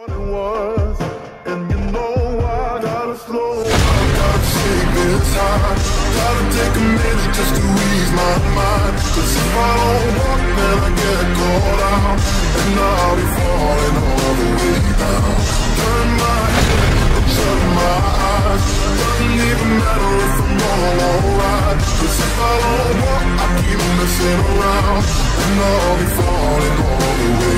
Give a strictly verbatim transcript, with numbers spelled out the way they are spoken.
It was, and you know I gotta slow. I gotta take this time. Gotta take a minute just to ease my mind. Cause if I don't walk, then I get caught out, and I'll be falling all the way down. Turn my head and shut my eyes. Doesn't even matter if I'm wrong or right. Cause if I don't walk, I keep messing around, and I'll be falling all the way